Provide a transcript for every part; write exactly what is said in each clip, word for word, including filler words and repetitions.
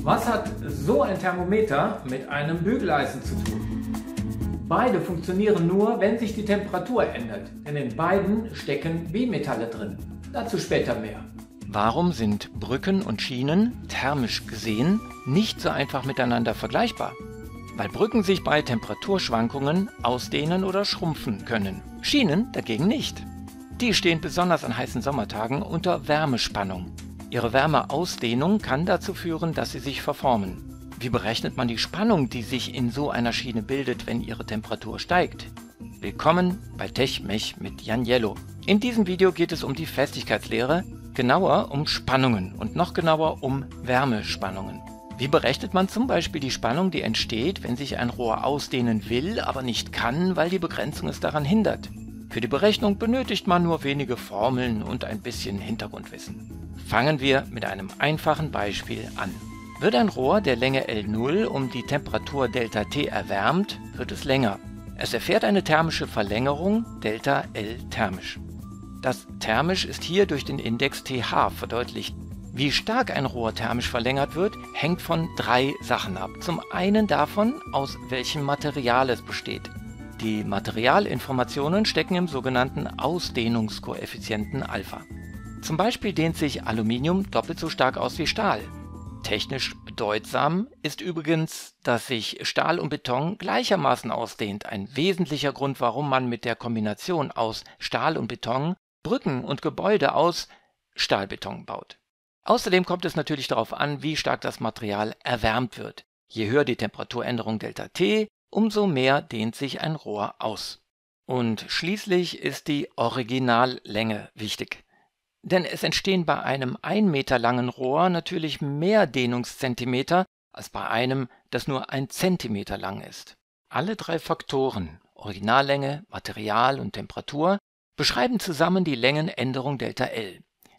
Was hat so ein Thermometer mit einem Bügeleisen zu tun? Beide funktionieren nur, wenn sich die Temperatur ändert, denn in beiden stecken Bimetalle drin. Dazu später mehr. Warum sind Brücken und Schienen, thermisch gesehen, nicht so einfach miteinander vergleichbar? Weil Brücken sich bei Temperaturschwankungen ausdehnen oder schrumpfen können, Schienen dagegen nicht. Die stehen besonders an heißen Sommertagen unter Wärmespannung. Ihre Wärmeausdehnung kann dazu führen, dass sie sich verformen. Wie berechnet man die Spannung, die sich in so einer Schiene bildet, wenn ihre Temperatur steigt? Willkommen bei TechMech mit Janiello. In diesem Video geht es um die Festigkeitslehre, genauer um Spannungen und noch genauer um Wärmespannungen. Wie berechnet man zum Beispiel die Spannung, die entsteht, wenn sich ein Rohr ausdehnen will, aber nicht kann, weil die Begrenzung es daran hindert? Für die Berechnung benötigt man nur wenige Formeln und ein bisschen Hintergrundwissen. Fangen wir mit einem einfachen Beispiel an. Wird ein Rohr der Länge L null um die Temperatur Δt erwärmt, wird es länger. Es erfährt eine thermische Verlängerung ΔL thermisch. Das thermisch ist hier durch den Index T H verdeutlicht. Wie stark ein Rohr thermisch verlängert wird, hängt von drei Sachen ab. Zum einen davon, aus welchem Material es besteht. Die Materialinformationen stecken im sogenannten Ausdehnungskoeffizienten Alpha. Zum Beispiel dehnt sich Aluminium doppelt so stark aus wie Stahl. Technisch bedeutsam ist übrigens, dass sich Stahl und Beton gleichermaßen ausdehnt. Ein wesentlicher Grund, warum man mit der Kombination aus Stahl und Beton Brücken und Gebäude aus Stahlbeton baut. Außerdem kommt es natürlich darauf an, wie stark das Material erwärmt wird. Je höher die Temperaturänderung Δt, umso mehr dehnt sich ein Rohr aus. Und schließlich ist die Originallänge wichtig. Denn es entstehen bei einem ein Meter langen Rohr natürlich mehr Dehnungszentimeter als bei einem, das nur ein Zentimeter lang ist. Alle drei Faktoren, Originallänge, Material und Temperatur, beschreiben zusammen die Längenänderung ΔL.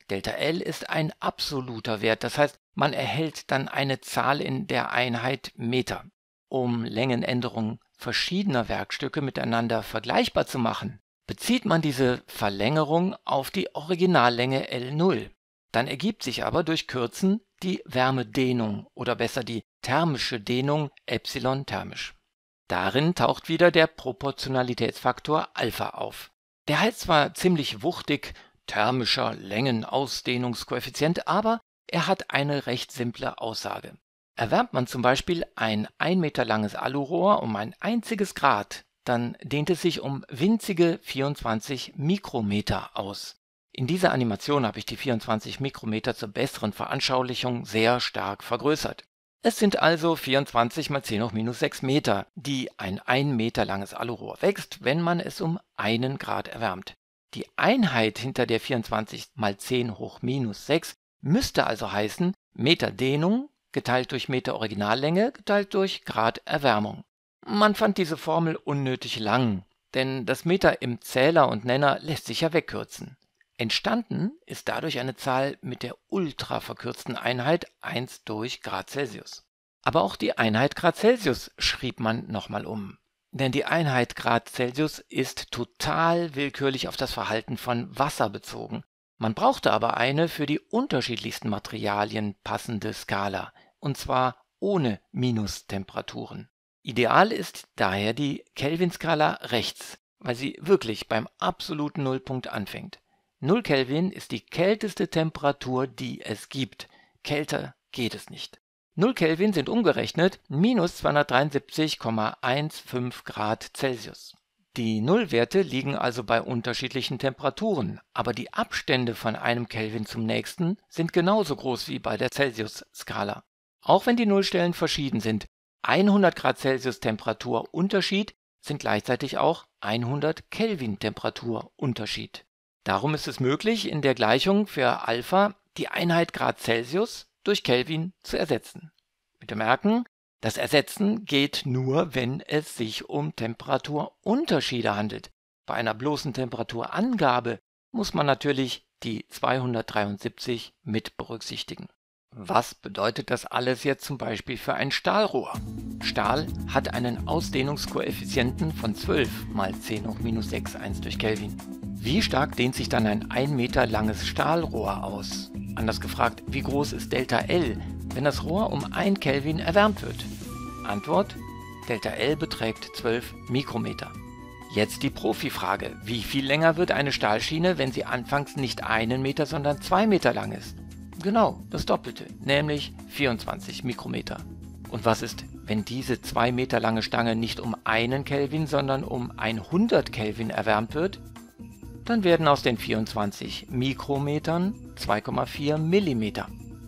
ΔL ist ein absoluter Wert, das heißt, man erhält dann eine Zahl in der Einheit Meter. Um Längenänderungen verschiedener Werkstücke miteinander vergleichbar zu machen, bezieht man diese Verlängerung auf die Originallänge L null. Dann ergibt sich aber durch Kürzen die Wärmedehnung oder besser die thermische Dehnung Epsilon thermisch. Darin taucht wieder der Proportionalitätsfaktor Alpha auf. Der heißt zwar ziemlich wuchtig thermischer Längenausdehnungskoeffizient, aber er hat eine recht simple Aussage. Erwärmt man zum Beispiel ein ein Meter langes Alurohr um ein einziges Grad, dann dehnt es sich um winzige vierundzwanzig Mikrometer aus. In dieser Animation habe ich die vierundzwanzig Mikrometer zur besseren Veranschaulichung sehr stark vergrößert. Es sind also vierundzwanzig mal zehn hoch minus sechs Meter, die ein ein Meter langes Alurohr wächst, wenn man es um einen Grad erwärmt. Die Einheit hinter der vierundzwanzig mal zehn hoch minus sechs müsste also heißen Meter Dehnung geteilt durch Meter Originallänge geteilt durch Grad Erwärmung. Man fand diese Formel unnötig lang, denn das Meter im Zähler und Nenner lässt sich ja wegkürzen. Entstanden ist dadurch eine Zahl mit der ultra verkürzten Einheit eins durch Grad Celsius. Aber auch die Einheit Grad Celsius schrieb man nochmal um. Denn die Einheit Grad Celsius ist total willkürlich auf das Verhalten von Wasser bezogen. Man brauchte aber eine für die unterschiedlichsten Materialien passende Skala, und zwar ohne Minustemperaturen. Ideal ist daher die Kelvin-Skala rechts, weil sie wirklich beim absoluten Nullpunkt anfängt. null Kelvin ist die kälteste Temperatur, die es gibt. Kälter geht es nicht. null Kelvin sind umgerechnet minus zweihundertdreiundsiebzig Komma fünfzehn Grad Celsius. Die Nullwerte liegen also bei unterschiedlichen Temperaturen, aber die Abstände von einem Kelvin zum nächsten sind genauso groß wie bei der Celsius-Skala. Auch wenn die Nullstellen verschieden sind, hundert Grad Celsius Temperaturunterschied sind gleichzeitig auch hundert Kelvin Temperaturunterschied. Darum ist es möglich, in der Gleichung für Alpha die Einheit Grad Celsius durch Kelvin zu ersetzen. Bitte merken, das Ersetzen geht nur, wenn es sich um Temperaturunterschiede handelt. Bei einer bloßen Temperaturangabe muss man natürlich die zweihundertdreiundsiebzig mit berücksichtigen. Was bedeutet das alles jetzt zum Beispiel für ein Stahlrohr? Stahl hat einen Ausdehnungskoeffizienten von zwölf mal zehn hoch minus sechs, eins durch Kelvin. Wie stark dehnt sich dann ein ein Meter langes Stahlrohr aus? Anders gefragt, wie groß ist ΔL? wenn das Rohr um ein Kelvin erwärmt wird? Antwort: Delta L beträgt zwölf Mikrometer. Jetzt die Profifrage: Wie viel länger wird eine Stahlschiene, wenn sie anfangs nicht einen Meter, sondern zwei Meter lang ist? Genau, das Doppelte, nämlich vierundzwanzig Mikrometer. Und was ist, wenn diese zwei Meter lange Stange nicht um einen Kelvin, sondern um hundert Kelvin erwärmt wird? Dann werden aus den vierundzwanzig Mikrometern zwei Komma vier Millimeter.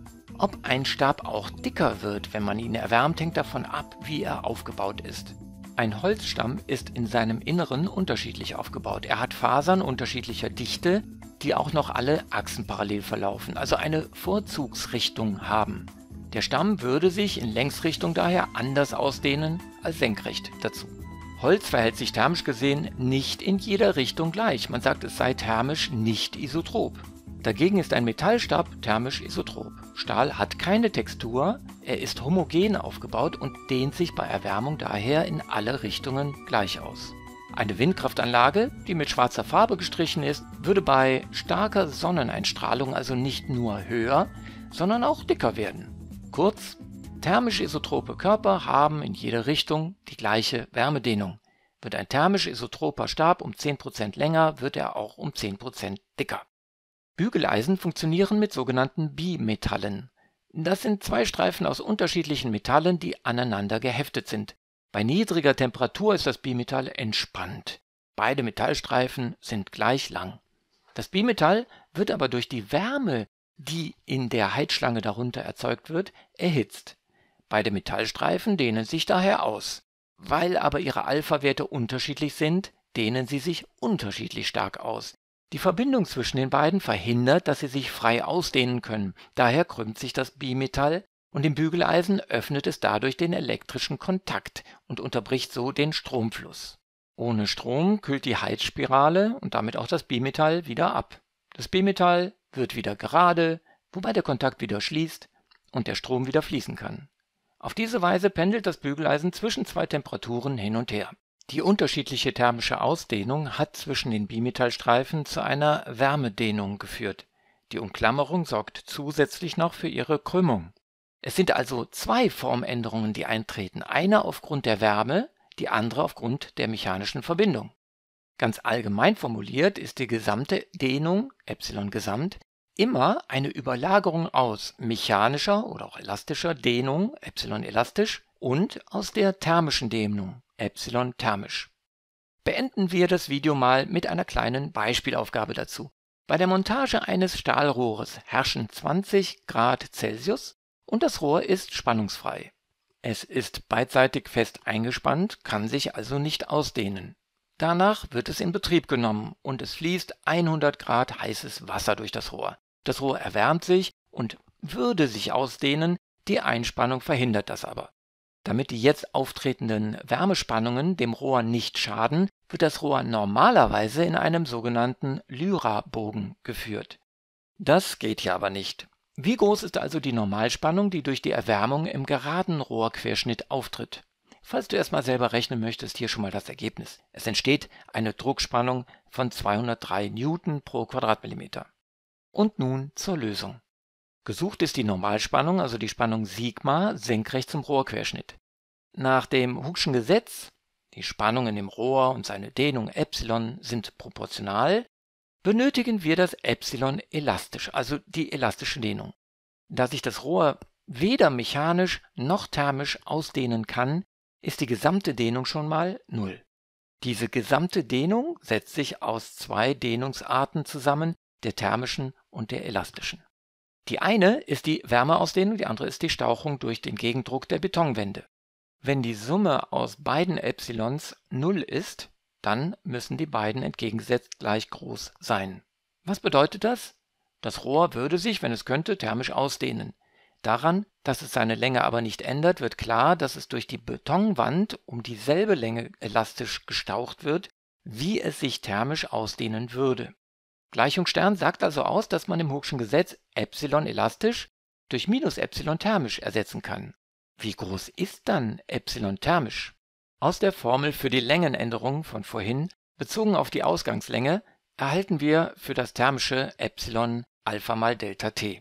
Ob ein Stab auch dicker wird, wenn man ihn erwärmt, hängt davon ab, wie er aufgebaut ist. Ein Holzstamm ist in seinem Inneren unterschiedlich aufgebaut. Er hat Fasern unterschiedlicher Dichte, die auch noch alle achsenparallel verlaufen, also eine Vorzugsrichtung haben. Der Stamm würde sich in Längsrichtung daher anders ausdehnen als senkrecht dazu. Holz verhält sich thermisch gesehen nicht in jeder Richtung gleich. Man sagt, es sei thermisch nicht isotrop. Dagegen ist ein Metallstab thermisch isotrop. Stahl hat keine Textur, er ist homogen aufgebaut und dehnt sich bei Erwärmung daher in alle Richtungen gleich aus. Eine Windkraftanlage, die mit schwarzer Farbe gestrichen ist, würde bei starker Sonneneinstrahlung also nicht nur höher, sondern auch dicker werden. Kurz, thermisch isotrope Körper haben in jeder Richtung die gleiche Wärmedehnung. Wird ein thermisch isotroper Stab um zehn Prozent länger, wird er auch um zehn Prozent dicker. Bügeleisen funktionieren mit sogenannten Bimetallen. Das sind zwei Streifen aus unterschiedlichen Metallen, die aneinander geheftet sind. Bei niedriger Temperatur ist das Bimetall entspannt. Beide Metallstreifen sind gleich lang. Das Bimetall wird aber durch die Wärme, die in der Heizschlange darunter erzeugt wird, erhitzt. Beide Metallstreifen dehnen sich daher aus. Weil aber ihre Alpha-Werte unterschiedlich sind, dehnen sie sich unterschiedlich stark aus. Die Verbindung zwischen den beiden verhindert, dass sie sich frei ausdehnen können. Daher krümmt sich das Bimetall und im Bügeleisen öffnet es dadurch den elektrischen Kontakt und unterbricht so den Stromfluss. Ohne Strom kühlt die Heizspirale und damit auch das Bimetall wieder ab. Das Bimetall wird wieder gerade, wobei der Kontakt wieder schließt und der Strom wieder fließen kann. Auf diese Weise pendelt das Bügeleisen zwischen zwei Temperaturen hin und her. Die unterschiedliche thermische Ausdehnung hat zwischen den Bimetallstreifen zu einer Wärmedehnung geführt. Die Umklammerung sorgt zusätzlich noch für ihre Krümmung. Es sind also zwei Formänderungen, die eintreten, eine aufgrund der Wärme, die andere aufgrund der mechanischen Verbindung. Ganz allgemein formuliert ist die gesamte Dehnung, Epsilon-Gesamt, immer eine Überlagerung aus mechanischer oder auch elastischer Dehnung, Epsilon-elastisch, und aus der thermischen Dehnung, Epsilon thermisch. Beenden wir das Video mal mit einer kleinen Beispielaufgabe dazu. Bei der Montage eines Stahlrohres herrschen zwanzig Grad Celsius und das Rohr ist spannungsfrei. Es ist beidseitig fest eingespannt, kann sich also nicht ausdehnen. Danach wird es in Betrieb genommen und es fließt hundert Grad heißes Wasser durch das Rohr. Das Rohr erwärmt sich und würde sich ausdehnen, die Einspannung verhindert das aber. Damit die jetzt auftretenden Wärmespannungen dem Rohr nicht schaden, wird das Rohr normalerweise in einem sogenannten Lyra-Bogen geführt. Das geht hier aber nicht. Wie groß ist also die Normalspannung, die durch die Erwärmung im geraden Rohrquerschnitt auftritt? Falls du erstmal selber rechnen möchtest, hier schon mal das Ergebnis. Es entsteht eine Druckspannung von zweihundertdrei Newton pro Quadratmillimeter. Und nun zur Lösung. Gesucht ist die Normalspannung, also die Spannung Sigma, senkrecht zum Rohrquerschnitt. Nach dem Hooke'schen Gesetz, die Spannungen im Rohr und seine Dehnung Epsilon sind proportional, benötigen wir das Epsilon elastisch, also die elastische Dehnung. Da sich das Rohr weder mechanisch noch thermisch ausdehnen kann, ist die gesamte Dehnung schon mal null. Diese gesamte Dehnung setzt sich aus zwei Dehnungsarten zusammen, der thermischen und der elastischen. Die eine ist die Wärmeausdehnung, die andere ist die Stauchung durch den Gegendruck der Betonwände. Wenn die Summe aus beiden Epsilons null ist, dann müssen die beiden entgegengesetzt gleich groß sein. Was bedeutet das? Das Rohr würde sich, wenn es könnte, thermisch ausdehnen. Daran, dass es seine Länge aber nicht ändert, wird klar, dass es durch die Betonwand um dieselbe Länge elastisch gestaucht wird, wie es sich thermisch ausdehnen würde. Gleichung Stern sagt also aus, dass man im Hooke'schen Gesetz Epsilon elastisch durch Minus Epsilon thermisch ersetzen kann. Wie groß ist dann Epsilon thermisch? Aus der Formel für die Längenänderung von vorhin, bezogen auf die Ausgangslänge, erhalten wir für das thermische Epsilon Alpha mal Delta T.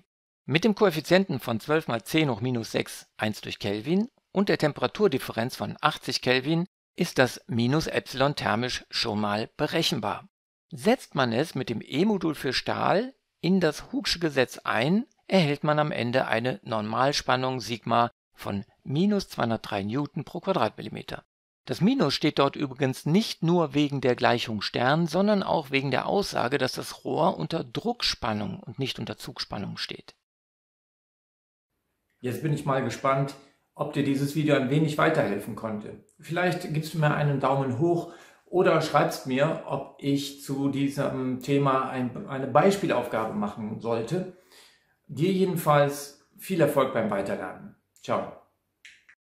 Mit dem Koeffizienten von zwölf mal zehn hoch minus sechs, eins durch Kelvin und der Temperaturdifferenz von achtzig Kelvin ist das minus Epsilon thermisch schon mal berechenbar. Setzt man es mit dem E-Modul für Stahl in das Hooke'sche Gesetz ein, erhält man am Ende eine Normalspannung Sigma von minus zweihundertdrei Newton pro Quadratmillimeter. Das Minus steht dort übrigens nicht nur wegen der Gleichung Stern, sondern auch wegen der Aussage, dass das Rohr unter Druckspannung und nicht unter Zugspannung steht. Jetzt bin ich mal gespannt, ob dir dieses Video ein wenig weiterhelfen konnte. Vielleicht gibst du mir einen Daumen hoch oder schreibst mir, ob ich zu diesem Thema ein, eine Beispielaufgabe machen sollte. Dir jedenfalls viel Erfolg beim Weiterlernen. Ciao.